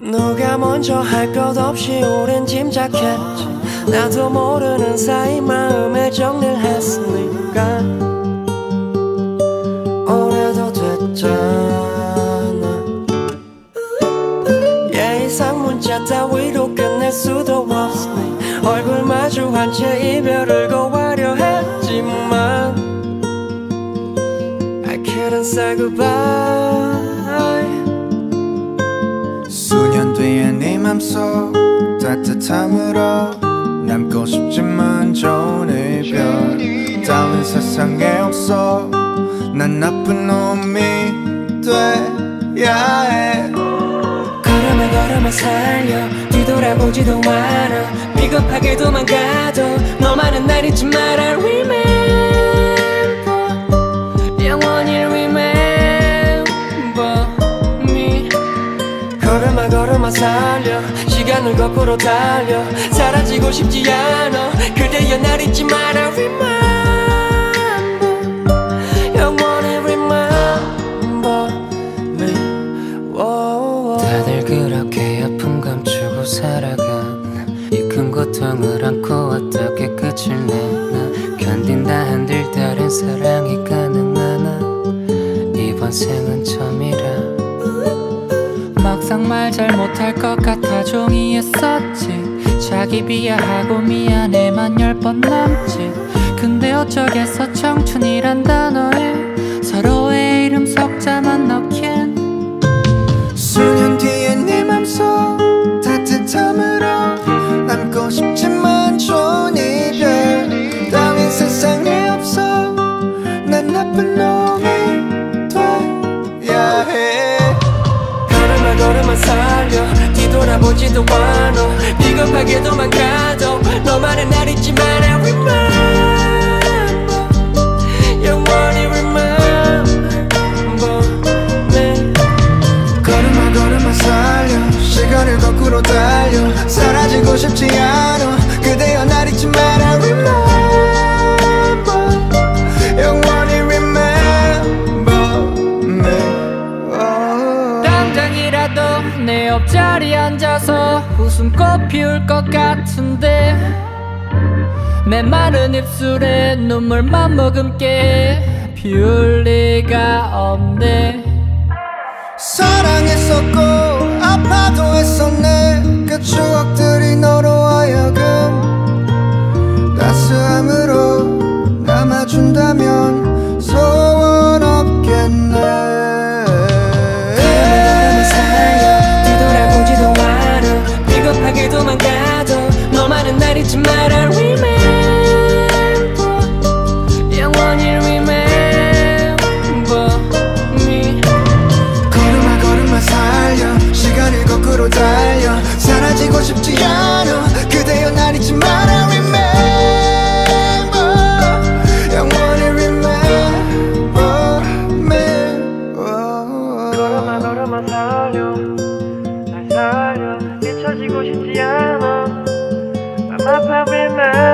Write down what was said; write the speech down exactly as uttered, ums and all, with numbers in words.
누가 먼저 할 것 없이 오랜 짐작했지. 나도 모르는 사이 마음에 정리를 했으니까 오래도 됐잖아. 예의상 문자 따위로 끝낼 수도 없으니 얼굴 마주한 채 이별을 고하려 했지만 I couldn't say goodbye. 수년 뒤에 네 맘속 따뜻함으로 남고 싶지만 좋은 이별 따윈 세상에 없어. 난 나쁜 놈이 돼야 해. 걸음을 걸음을 살려 뒤돌아보지도 않아. 비겁하게 도망가도 너만은 날 잊지 마라. Remember 영원히 remember me. 걸음아 걸음아 살려 시간을 거꾸로 달려. 사라지고 싶지 않아. 그대여 날 잊지 마라. Remember 영원히 remember me. Whoa. 다들 그렇게 아픔 감추고 살아간 이 큰 고통을 안고 어떻게 끝을 내나. 견딘다 한들 다른 사랑이 가능하나. 이번 생은 처음이라. 막상 말 잘 못할 것 같아 종이에 썼지. 자기 비하하고 미안해만 열 번 넘지. 근데 어쩌겠어 청춘이란 단어에 서로의 이름 석자만 넣기엔. 수년 뒤에 네 맘속 따뜻함으로 남고 싶지만 좋은 이별 따윈 세상에 없어. 난 나쁜 놈이 돼야 해. 걸음아 걸음아 살려 뒤돌아보지도 않아. 비겁하게 도망가도 너만은 날 잊지 마라. Remember 영원히 remember me. 걸음아 걸음아 살려 시간을 거꾸로 달려. 사라지고 싶지 않아. 그대여 날 잊지 마라. Remember 영원히 remember me. 당장이라도 내 옆자리에 앉아서 웃음꽃 피울 것 같은데 메마른 입술에 눈물만 머금게 피울 리가 없네. 사랑했었고 아파도 했었네. 그 추억들이 너로 하여금 따스함으로 남아준다면 소원 없겠네. 걸음아 살려 뒤돌아보지도 않아. 비겁하게 도망가도 너만은 날 잊지 마라. Remember 영원히 remember me. 걸음아 걸음아 살려 시간을 거꾸로 달려. 사라지고 싶지 않아. 그대여 날 잊지 마라. Remember 영원히 remember me. 걸음아 걸음아 살려 날 살려 잊혀지고 싶지 않아. I'm a remember